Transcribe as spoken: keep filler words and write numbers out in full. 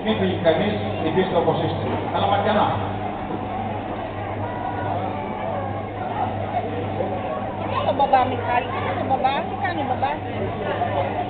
μην φύγει κανείς, υπήστε όπως είστε. Καλαματιανά. Τι κάνει ο μπαμπά, Μιχάλη, τι κάνει ο μπαμπά, τι κάνει ο μπαμπά.